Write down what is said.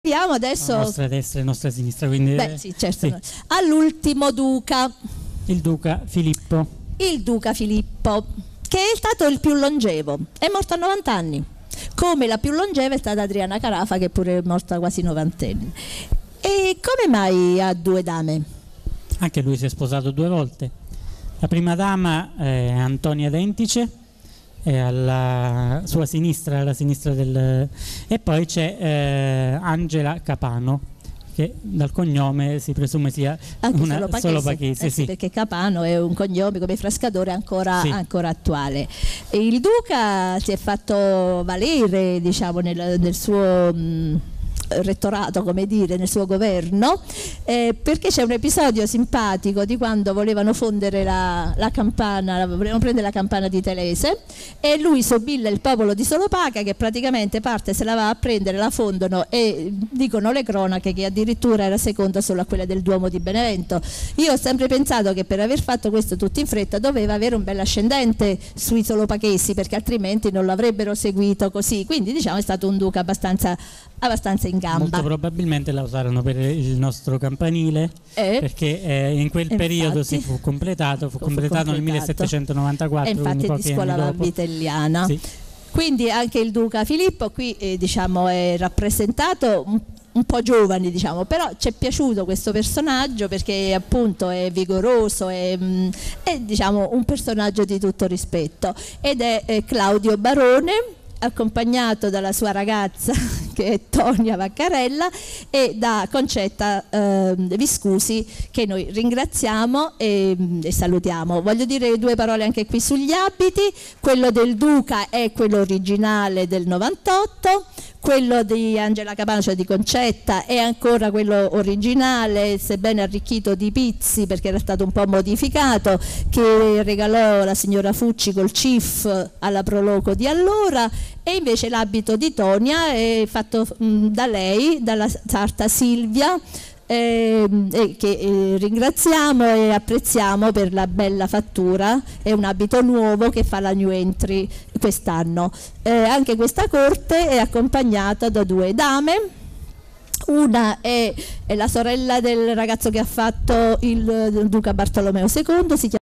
Andiamo adesso la nostra destra e la nostra sinistra, quindi sì, certo. sì. All'ultimo duca, Il duca Filippo. il duca Filippo, che è stato il più longevo, è morto a 90 anni, come la più longeva è stata Adriana Carafa, che pure è morta quasi novantenne. E come mai ha due dame? Anche lui si è sposato 2 volte. La prima dama è Antonia Dentice, è alla sua sinistra, alla sinistra del... E poi c'è Angela Capano, che dal cognome si presume sia Anche una solo Pachese, sì, perché Capano è un cognome come Frascatore ancora, sì, ancora attuale. E il duca si è fatto valere, diciamo, nel suo rettorato, come dire, nel suo governo, perché c'è un episodio simpatico di quando volevano fondere la campana, volevano prendere la campana di Telese, e lui sobilla il popolo di Solopaca, che praticamente parte, se la va a prendere, la fondono, e dicono le cronache che addirittura era seconda solo a quella del Duomo di Benevento. Io ho sempre pensato che per aver fatto questo tutto in fretta doveva avere un bel ascendente sui solopachesi, perché altrimenti non l'avrebbero seguito così, quindi diciamo è stato un duca abbastanza in gamba. molto probabilmente la usarono per il nostro campanile, perché in quel periodo si fu completato, nel 1794, e infatti è di scuola vitelliana. Sì. Quindi anche il duca Filippo qui diciamo è rappresentato un po' giovane, diciamo, però ci è piaciuto questo personaggio perché appunto è vigoroso, è diciamo un personaggio di tutto rispetto, ed è Claudio Barone, accompagnato dalla sua ragazza che è Tonia Vaccarella e da Concetta Viscusi, che noi ringraziamo e salutiamo. Voglio dire 2 parole anche qui sugli abiti. Quello del duca è quello originale del 98, quello di Angela Capano, cioè di Concetta, è ancora quello originale, sebbene arricchito di pizzi perché era stato un po' modificato, che regalò la signora Fucci col CIF alla Proloco di allora. E invece l'abito di Tonia è fatto da lei, dalla sarta Silvia, che ringraziamo e apprezziamo per la bella fattura. È un abito nuovo che fa la new entry quest'anno. Anche questa corte è accompagnata da 2 dame. Una è la sorella del ragazzo che ha fatto il duca Bartolomeo II, si chiama